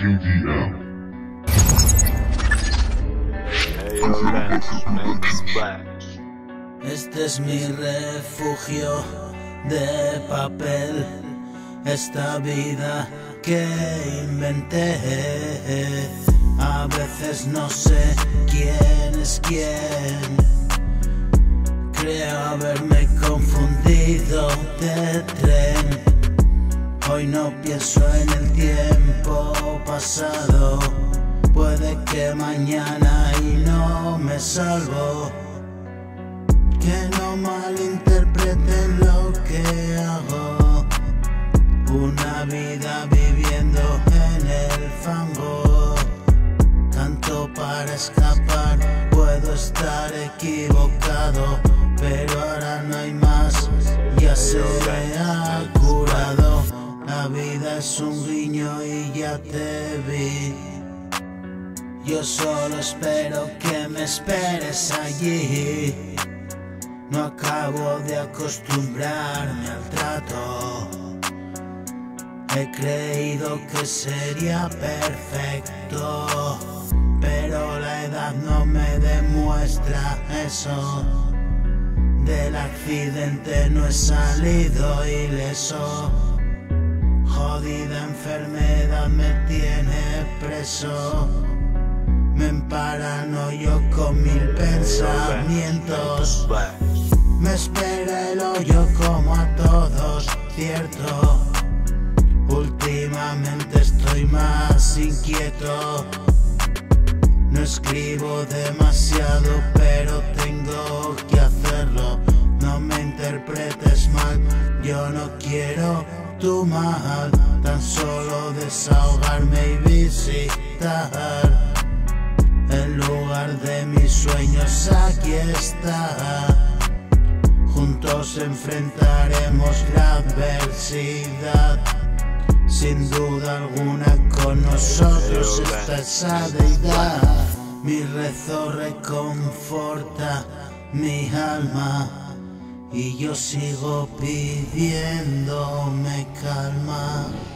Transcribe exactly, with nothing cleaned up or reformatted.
Q D M. Este es mi refugio de papel, esta vida que inventé. A veces no sé quién es quién, creo haberme confundido de tren. Hoy no pienso en el tiempo pasado, puede que mañana y no me salvo. Que no malinterpreten lo que hago, una vida viviendo en el fango. Canto para escapar, puedo estar equivocado, pero ahora no hay más, ya se ha curado. La vida es un guiño y ya te vi. Yo solo espero que me esperes allí. No acabo de acostumbrarme al trato. He creído que sería perfecto, pero la edad no me demuestra eso. Del accidente no he salido ileso. Jodida enfermedad me tiene preso. Me emparanoio con mil pensamientos. Me espera el hoyo como a todos, cierto. Últimamente estoy más inquieto. No escribo demasiado, pero tengo que hacerlo. No me interpretes mal, yo no quiero tu mal. Tan solo desahogarme y visitar el lugar de mis sueños, aquí está. Juntos enfrentaremos la adversidad. Sin duda alguna con nosotros está esa deidad. Mi rezo reconforta mi alma y yo sigo pidiéndome calma.